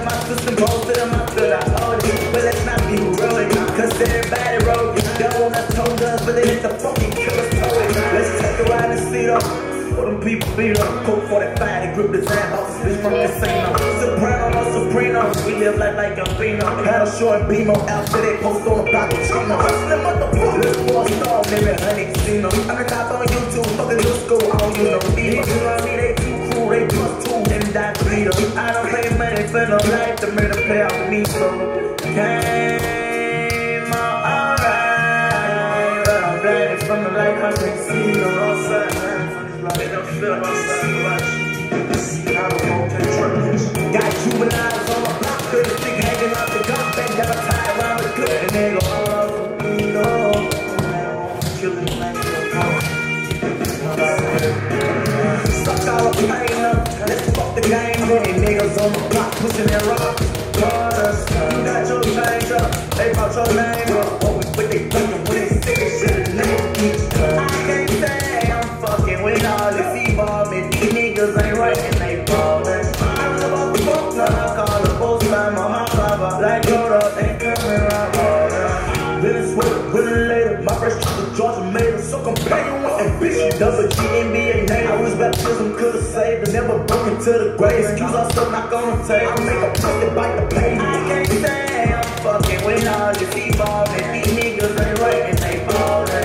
of my system, posted in my good, I owed it. But let's not be heroic, cause everybody wrote it. Don't wanna told us, but they let the fucking killers told it. Let's take a ride and see them. For them people beat up, Coke 45, they grip the time off this bitch from the casino. Soprano, Soprano, we live like a Fino. Had a short beamo after they post on the block of Chino. Hustling motherfucker, this boy star, maybe 100 casino. I'm the top on YouTube, fucking new school, I don't use no fever. You know me, they too cool, they plus two, and that bleeder. I don't pay money for no life, the murder play out with me, so came out alright. But I'm blinded from the life, I can't see you on side. They don't feel outside the watch. See how the whole thing got juveniles on my block, good stick hanging out the gun, they never tie around the good, and they go, oh, you know, killing the man in the car. Suck all the pain up, let's fuck the game, man. Niggas on the block pushing their rock. You got your change up, they brought your name up. Always with they fucking when they sick and shit, I can't say I'm fucking with all this evolving. These niggas ain't right and they ballin'. I was about to fuck, now I call the post time on my cover. Like Yoda, they coming around ballin'. Then it's with it later. My first trip to Georgia made her so companion with ambition. Double G, NBA native. I was baptism, could've saved her, never broke into the grave. Excuse us, so knock on the table. I make a pussy bite the page. I can't say I'm fucking with all this evolving. These niggas ain't right and they ballin'.